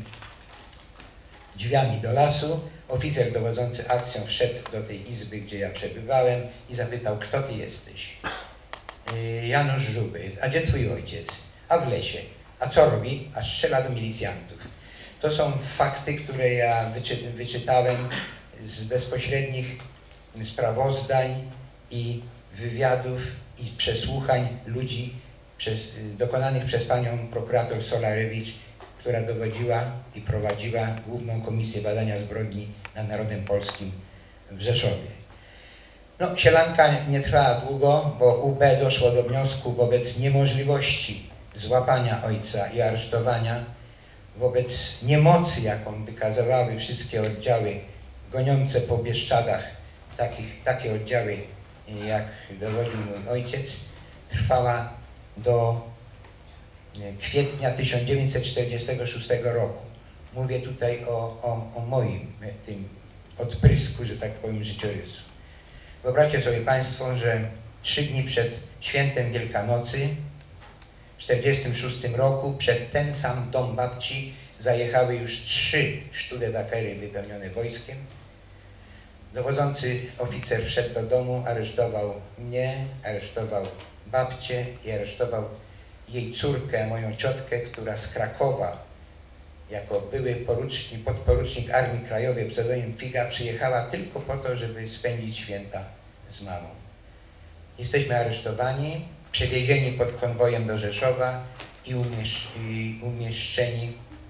drzwiami do lasu. Oficer dowodzący akcją wszedł do tej izby, gdzie ja przebywałem i zapytał, kto ty jesteś? Janusz Żuby. A gdzie twój ojciec? A w lesie. A co robi? A strzela do milicjantów. To są fakty, które ja wyczy wyczytałem z bezpośrednich sprawozdań i wywiadów i przesłuchań ludzi przez, dokonanych przez panią prokurator Solarewicz, która dowodziła i prowadziła Główną Komisję Badania Zbrodni nad Narodem Polskim w Rzeszowie. No, sielanka nie trwała długo, bo U B doszło do wniosku wobec niemożliwości złapania ojca i aresztowania, wobec niemocy, jaką wykazywały wszystkie oddziały goniące po Bieszczadach, takich, takie oddziały, jak dowodził mój ojciec, trwała do kwietnia tysiąc dziewięćset czterdziestego szóstego roku. Mówię tutaj o, o, o moim tym odprysku, że tak powiem, życiorysu. Wyobraźcie sobie Państwo, że trzy dni przed świętem Wielkanocy w tysiąc dziewięćset czterdziestym szóstym roku przed ten sam dom babci zajechały już trzy Studebakery wypełnione wojskiem. Dowodzący oficer wszedł do domu, aresztował mnie, aresztował babcię i aresztował jej córkę, moją ciotkę, która z Krakowa jako były porucznik, podporucznik Armii Krajowej pseudonim Figa, przyjechała tylko po to, żeby spędzić święta z mamą. Jesteśmy aresztowani, przewiezieni pod konwojem do Rzeszowa i, umiesz i umieszczeni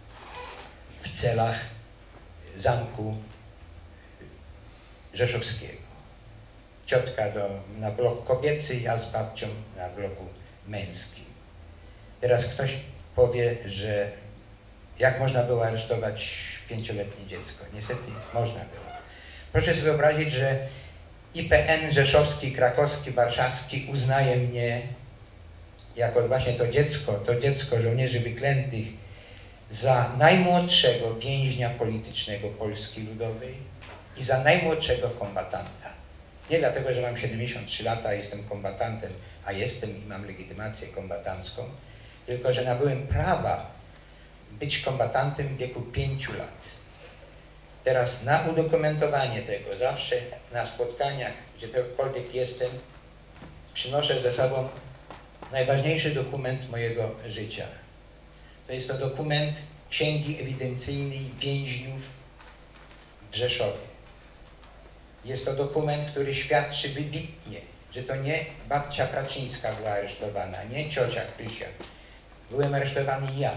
w celach zamku rzeszowskiego. Ciotka do, na blok kobiecy, ja z babcią na bloku męskim. Teraz ktoś powie, że jak można było aresztować pięcioletnie dziecko? Niestety można było. Proszę sobie wyobrazić, że I P N rzeszowski, krakowski, warszawski uznaje mnie jako właśnie to dziecko, to dziecko żołnierzy wyklętych za najmłodszego więźnia politycznego Polski Ludowej i za najmłodszego kombatanta. Nie dlatego, że mam siedemdziesiąt trzy lata, jestem kombatantem, a jestem i mam legitymację kombatancką, tylko że nabyłem prawa być kombatantem w wieku pięciu lat. Teraz na udokumentowanie tego, zawsze na spotkaniach, gdziekolwiek jestem, przynoszę ze sobą najważniejszy dokument mojego życia. To jest to dokument Księgi Ewidencyjnej Więźniów w Rzeszowie. Jest to dokument, który świadczy wybitnie, że to nie babcia Kraczyńska była aresztowana, nie ciocia Krysia. Byłem aresztowany ja.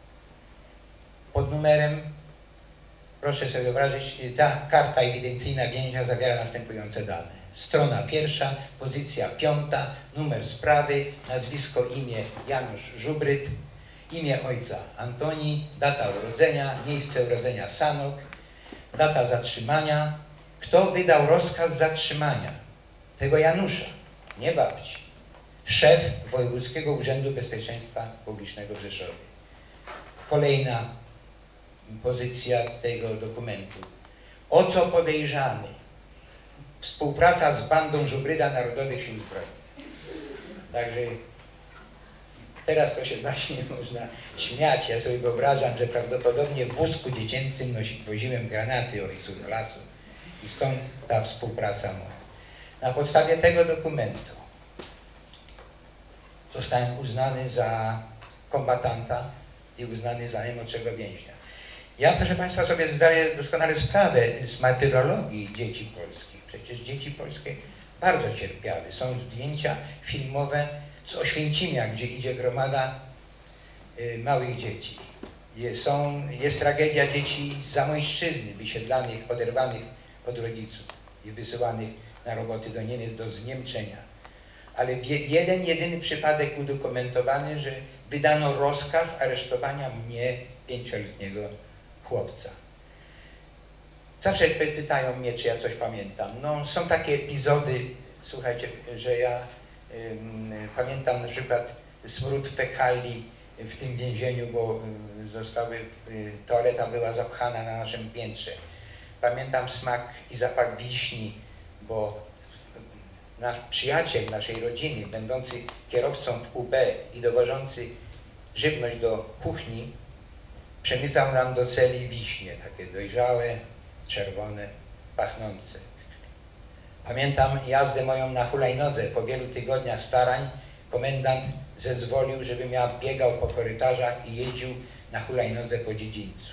Pod numerem, proszę sobie wyobrazić, ta karta ewidencyjna więźnia zawiera następujące dane. Strona pierwsza, pozycja piąta, numer sprawy, nazwisko, imię Janusz Żubryd, imię ojca Antoni, data urodzenia, miejsce urodzenia Sanok, data zatrzymania, kto wydał rozkaz zatrzymania tego Janusza, nie babci, szef Wojewódzkiego Urzędu Bezpieczeństwa Publicznego w Rzeszowie. Kolejna pozycja tego dokumentu. O co podejrzany? Współpraca z bandą Żubryda Narodowych Sił Zbrojnych. Także teraz to się właśnie można śmiać. Ja sobie wyobrażam, że prawdopodobnie w wózku dziecięcym nosi, woziłem granaty ojcu do lasu i stąd ta współpraca moja. Na podstawie tego dokumentu zostałem uznany za kombatanta i uznany za najmłodszego więźnia. Ja, proszę Państwa, sobie zdaję doskonale sprawę z martyrologii dzieci polskich. Przecież dzieci polskie bardzo cierpiały. Są zdjęcia filmowe z Oświęcimia, gdzie idzie gromada y, małych dzieci. Jest, są, jest tragedia dzieci z Zamojszczyzny, wysiedlanych, oderwanych od rodziców i wysyłanych na roboty do Niemiec, do zniemczenia. Ale jeden, jedyny przypadek udokumentowany, że wydano rozkaz aresztowania mnie, pięcioletniego chłopca. Zawsze pytają mnie, czy ja coś pamiętam. No, są takie epizody, słuchajcie, że ja ym, pamiętam na przykład smród fekali w tym więzieniu, bo y, zostały, y, toaleta była zapchana na naszym piętrze. Pamiętam smak i zapach wiśni, bo nasz przyjaciel naszej rodziny, będący kierowcą w U B i dowożący żywność do kuchni, przemycał nam do celi wiśnie, takie dojrzałe, czerwone, pachnące. Pamiętam jazdę moją na hulajnodze. Po wielu tygodniach starań komendant zezwolił, żebym ja biegał po korytarzach i jeździł na hulajnodze po dziedzińcu.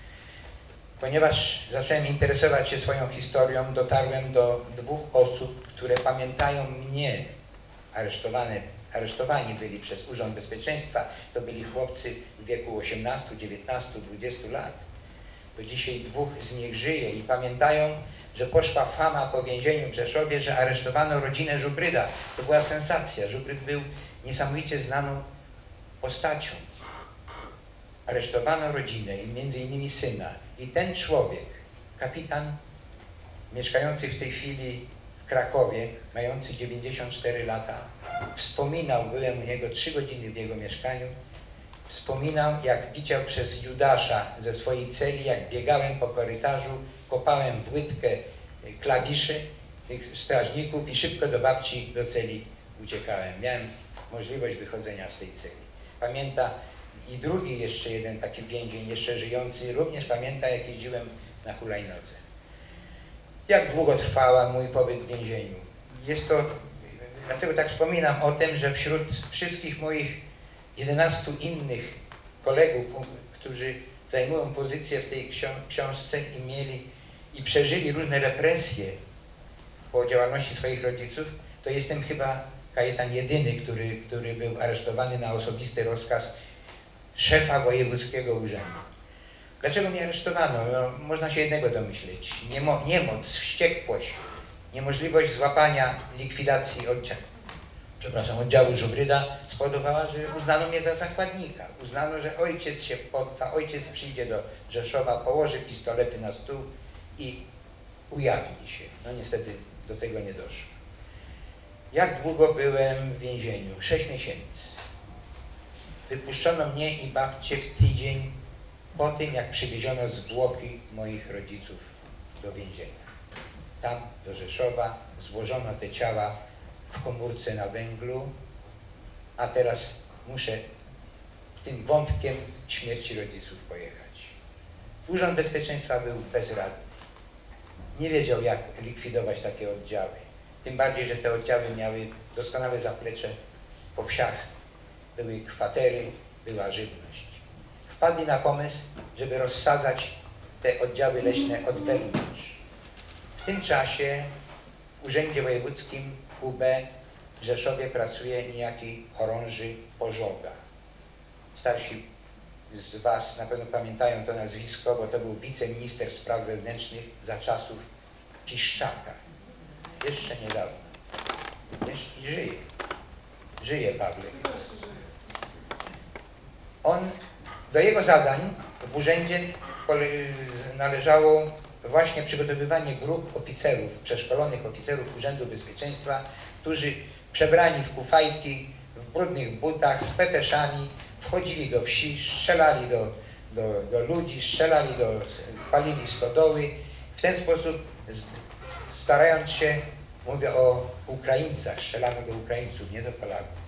Ponieważ zacząłem interesować się swoją historią, dotarłem do dwóch osób, które pamiętają mnie. Aresztowane, aresztowani byli przez Urząd Bezpieczeństwa. To byli chłopcy w wieku osiemnastu, dziewiętnastu, dwudziestu lat. Do dzisiaj dwóch z nich żyje i pamiętają, że poszła fama po więzieniu w Rzeszowie, że aresztowano rodzinę Żubryda. To była sensacja. Żubryd był niesamowicie znaną postacią. Aresztowano rodzinę i między innymi syna. I ten człowiek, kapitan mieszkający w tej chwili w Krakowie, mający dziewięćdziesiąt cztery lata, wspominał, byłem u niego trzy godziny w jego mieszkaniu, wspominał, jak widział przez Judasza ze swojej celi, jak biegałem po korytarzu, kopałem w łydkę klawiszy tych strażników i szybko do babci, do celi uciekałem. Miałem możliwość wychodzenia z tej celi. Pamięta i drugi jeszcze jeden taki więzień, jeszcze żyjący, również pamięta, jak jeździłem na hulajnodze. Jak długo trwała mój pobyt w więzieniu? Jest to, dlatego tak wspominam o tym, że wśród wszystkich moich jedenastu innych kolegów, którzy zajmują pozycję w tej książce i mieli i przeżyli różne represje po działalności swoich rodziców, to jestem chyba Kajetan jedyny, który, który był aresztowany na osobisty rozkaz szefa wojewódzkiego urzędu. Dlaczego mnie aresztowano? No, można się jednego domyśleć. Niemo, niemoc, wściekłość, niemożliwość złapania likwidacji oddziału, przepraszam, oddziału Żubryda spowodowała, że uznano mnie za zakładnika. Uznano, że ojciec się podda, ojciec przyjdzie do Rzeszowa, położy pistolety na stół i ujawni się. No niestety do tego nie doszło. Jak długo byłem w więzieniu? Sześć miesięcy. Wypuszczono mnie i babcię w tydzień po tym, jak przywieziono zwłoki moich rodziców do więzienia. Tam, do Rzeszowa, złożono te ciała w komórce na węglu, a teraz muszę tym wątkiem śmierci rodziców pojechać. Urząd Bezpieczeństwa był bezradny. Nie wiedział, jak likwidować takie oddziały. Tym bardziej, że te oddziały miały doskonałe zaplecze po wsiach. Były kwatery, była żywność. Wpadli na pomysł, żeby rozsadzać te oddziały leśne od wewnątrz. W tym czasie w Urzędzie Wojewódzkim U B w Rzeszowie pracuje niejaki chorąży Pożoga. Starsi z Was na pewno pamiętają to nazwisko, bo to był wiceminister spraw wewnętrznych za czasów Piszczaka. Jeszcze niedawno. Jeszcze żyje. Żyje Pawlek. On, do jego zadań w urzędzie należało właśnie przygotowywanie grup oficerów, przeszkolonych oficerów Urzędu Bezpieczeństwa, którzy przebrani w kufajki, w brudnych butach, z pepeszami, wchodzili do wsi, strzelali do, do, do ludzi, strzelali do, palili stodoły. W ten sposób, starając się, mówię o Ukraińcach, strzelano do Ukraińców, nie do Polaków,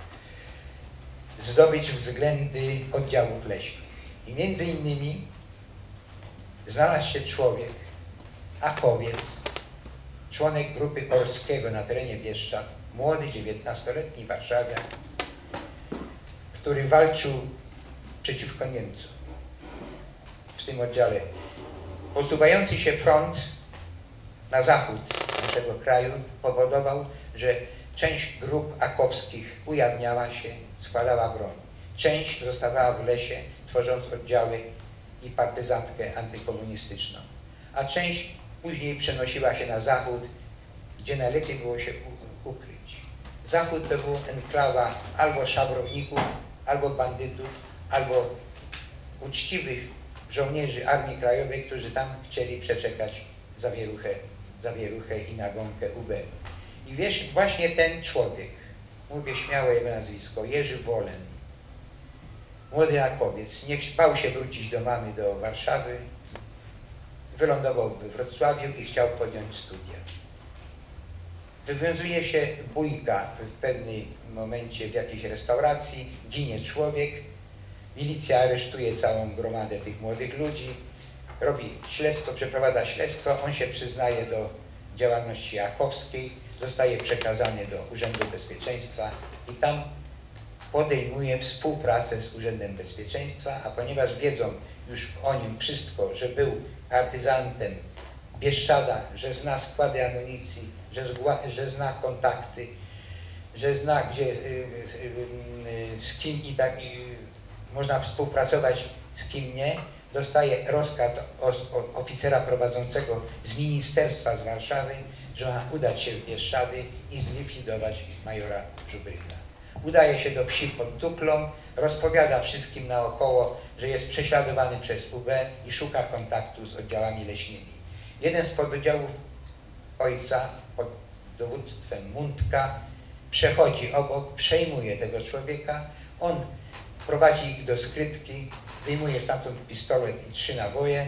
zdobyć względy oddziałów leśnych. I między innymi znalazł się człowiek, Achowiec, członek grupy Orskiego na terenie Bieszczad, młody, dziewiętnastoletni warszawiak, który walczył przeciwko Niemcom w tym oddziale. Posuwający się front na zachód naszego kraju powodował, że część grup akowskich ujawniała się, składała broń. Część zostawała w lesie, tworząc oddziały i partyzantkę antykomunistyczną. A część później przenosiła się na zachód, gdzie najlepiej było się ukryć. Zachód to była enklawa albo szabrowników, albo bandytów, albo uczciwych żołnierzy Armii Krajowej, którzy tam chcieli przeczekać zawieruchę, zawieruchę i nagonkę U B. I wiesz, właśnie ten człowiek, mówię śmiało jego nazwisko, Jerzy Wolen, młody Akowiec, nie bał się wrócić do mamy, do Warszawy, wylądował we Wrocławiu i chciał podjąć studia. Wywiązuje się bójka w pewnym momencie w jakiejś restauracji, ginie człowiek, milicja aresztuje całą gromadę tych młodych ludzi, robi śledztwo, przeprowadza śledztwo, on się przyznaje do działalności akowskiej, zostaje przekazany do Urzędu Bezpieczeństwa i tam podejmuje współpracę z Urzędem Bezpieczeństwa, a ponieważ wiedzą już o nim wszystko, że był partyzantem w Bieszczadach, że zna składy amunicji, że, że zna kontakty, że zna gdzie, y, y, y, z kim i tak y, można współpracować, z kim nie, dostaje rozkaz od oficera prowadzącego z ministerstwa z Warszawy, że ma udać się w Bieszczady i zlikwidować majora Żubryda. Udaje się do wsi pod Tuklą, rozpowiada wszystkim naokoło, że jest prześladowany przez U B i szuka kontaktu z oddziałami leśnymi. Jeden z pododdziałów ojca pod dowództwem Mundka przechodzi obok, przejmuje tego człowieka, on prowadzi ich do skrytki, wyjmuje stamtąd pistolet i trzy naboje.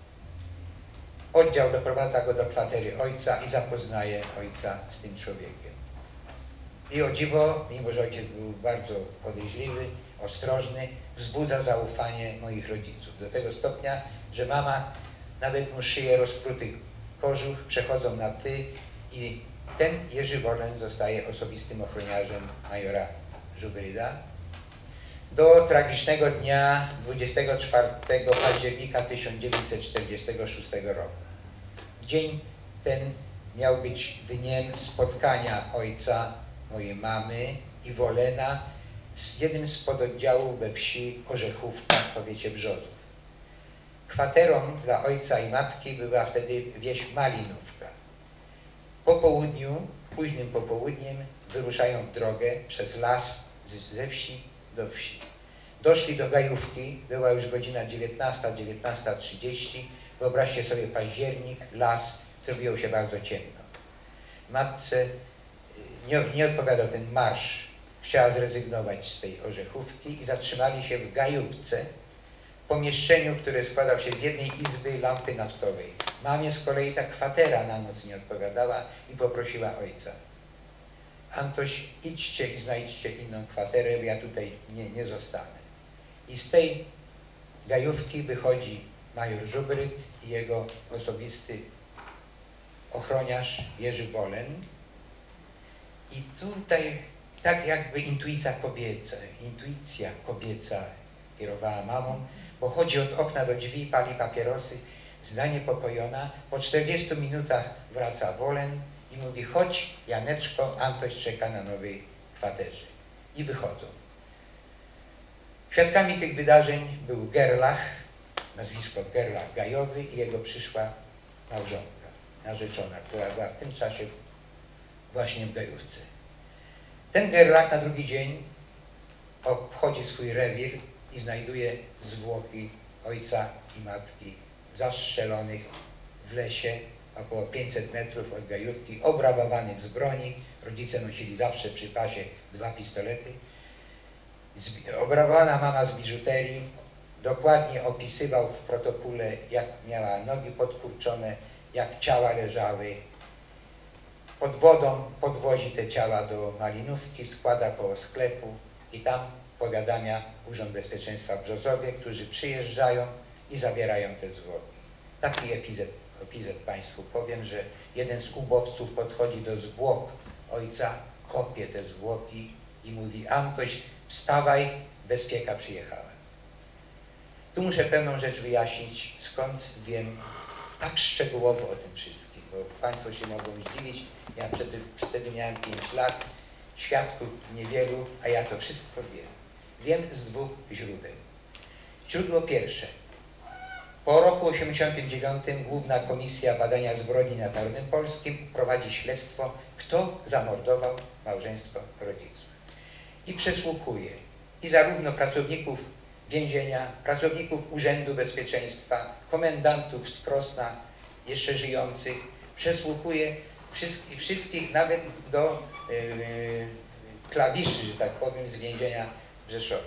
Oddział doprowadza go do kwatery ojca i zapoznaje ojca z tym człowiekiem. I o dziwo, mimo że ojciec był bardzo podejrzliwy, ostrożny, wzbudza zaufanie moich rodziców. Do tego stopnia, że mama nawet mu szyje rozpruty kożuch, przechodzą na ty i ten Jerzy Wolen zostaje osobistym ochroniarzem majora Żubryda. do tragicznego dnia dwudziestego czwartego października tysiąc dziewięćset czterdziestego szóstego roku. Dzień ten miał być dniem spotkania ojca, mojej mamy i Wolena z jednym z pododdziałów we wsi Orzechówka w powiecie Brzozów. Kwaterą dla ojca i matki była wtedy wieś Malinówka. Po południu, późnym popołudniem wyruszają w drogę przez las ze wsi do wsi. Doszli do Gajówki, była już godzina dziewiętnasta, dziewiętnasta trzydzieści. Wyobraźcie sobie październik, las, zrobiło się bardzo ciemno. Matce nie, nie odpowiadał ten marsz. Chciała zrezygnować z tej Orzechówki i zatrzymali się w Gajówce, w pomieszczeniu, które składał się z jednej izby lampy naftowej. Mamie z kolei ta kwatera na noc nie odpowiadała i poprosiła ojca: Antoś, idźcie i znajdźcie inną kwaterę, bo ja tutaj nie, nie zostanę. I z tej Gajówki wychodzi major Żubryd i jego osobisty ochroniarz Jerzy Bolen. I tutaj tak jakby intuicja kobieca, intuicja kobieca kierowała mamą, bo chodzi od okna do drzwi, pali papierosy, zaniepokojona. Po czterdziestu minutach wraca Bolen i mówi: chodź Janeczko, Antoś czeka na nowej kwaterze. I wychodzą. Świadkami tych wydarzeń był Gerlach, nazwisko Gerlach Gajowy i jego przyszła małżonka, narzeczona, która była w tym czasie właśnie w Gajówce. Ten Gerlach na drugi dzień obchodzi swój rewir i znajduje zwłoki ojca i matki zastrzelonych w lesie około pięćset metrów od Gajówki, obrabowanych z broni. Rodzice nosili zawsze przy pasie dwa pistolety. Obrabowana mama z biżuterii, dokładnie opisywał w protokole, jak miała nogi podkurczone, jak ciała leżały. Pod wodą podwozi te ciała do Malinówki, składa koło sklepu i tam powiadamia Urząd Bezpieczeństwa w Brzozowie, którzy przyjeżdżają i zabierają te zwłoki. Taki epizod, epizod Państwu powiem, że jeden z ubowców podchodzi do zwłok ojca, kopie te zwłoki i mówi: Antoś, wstawaj, bezpieka przyjechała. Tu muszę pewną rzecz wyjaśnić, skąd wiem tak szczegółowo o tym wszystkim, bo Państwo się mogą zdziwić. Ja wtedy, wtedy miałem pięć lat, świadków niewielu, a ja to wszystko wiem. Wiem z dwóch źródeł. Źródło pierwsze. Po roku osiemdziesiątym dziewiątym Główna Komisja Badania Zbrodni nad Narodem Polskim prowadzi śledztwo, kto zamordował małżeństwo rodziców. I przesłuchuje i zarówno pracowników więzienia, pracowników Urzędu Bezpieczeństwa, komendantów z Krosna, jeszcze żyjących, przesłuchuje wszystkich, wszystkich nawet do yy, klawiszy, że tak powiem, z więzienia w Rzeszowie.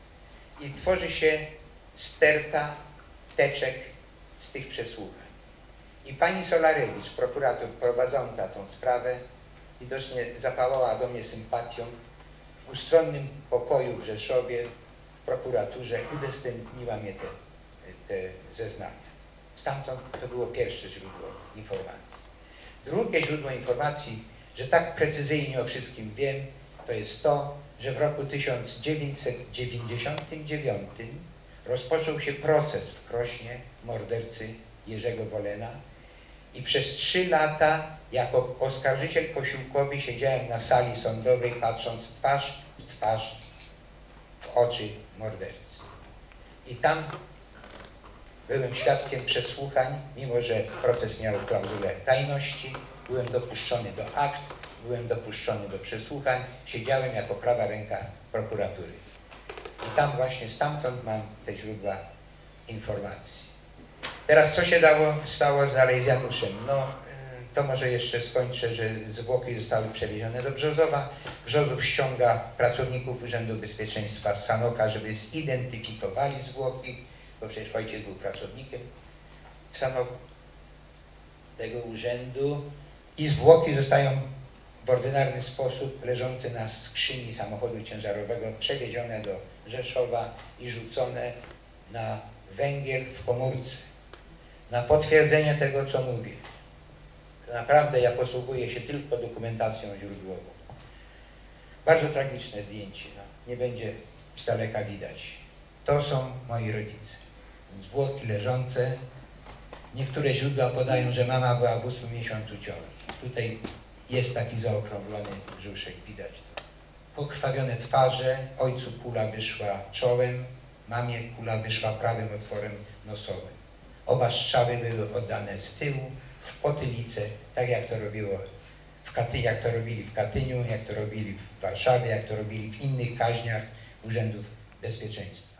I tworzy się sterta teczek z tych przesłuchań. I pani Solarewicz, prokurator prowadząca tą sprawę, widocznie zapałała do mnie sympatią. W ustronnym pokoju w Rzeszowie, w prokuraturze udostępniła mnie te, te zeznania. Stamtąd to było pierwsze źródło informacji. Drugie źródło informacji, że tak precyzyjnie o wszystkim wiem, to jest to, że w roku tysiąc dziewięćset dziewięćdziesiątym dziewiątym rozpoczął się proces w Krośnie mordercy Jerzego Wolena i przez trzy lata jako oskarżyciel posiłkowy siedziałem na sali sądowej, patrząc twarz w twarz w oczy mordercy. I tam byłem świadkiem przesłuchań, mimo że proces miał klauzulę tajności, byłem dopuszczony do akt, byłem dopuszczony do przesłuchań, siedziałem jako prawa ręka prokuratury. I tam właśnie stamtąd mam te źródła informacji. Teraz co się dało, stało z Alezjanuszem? No, to może jeszcze skończę, że zwłoki zostały przewiezione do Brzozowa. Brzozów ściąga pracowników Urzędu Bezpieczeństwa z Sanoka, żeby zidentyfikowali zwłoki, bo przecież ojciec był pracownikiem w Sanoku tego urzędu i zwłoki zostają w ordynarny sposób leżące na skrzyni samochodu ciężarowego przewiezione do Rzeszowa i rzucone na węgiel w komórce. Na potwierdzenie tego, co mówię. Naprawdę ja posługuję się tylko dokumentacją źródłową. Bardzo tragiczne zdjęcie. No. Nie będzie z daleka widać. To są moi rodzice. Zwłoki leżące. Niektóre źródła podają, że mama była w ósmym miesiącu ciąży. Tutaj jest taki zaokrąglony brzuszek, widać to. Pokrwawione twarze, ojcu kula wyszła czołem, mamie kula wyszła prawym otworem nosowym. Oba strzały były oddane z tyłu, w potylicę, tak jak to robiło w Katy, jak to robili w Katyniu, jak to robili w Warszawie, jak to robili w innych kaźniach Urzędów Bezpieczeństwa.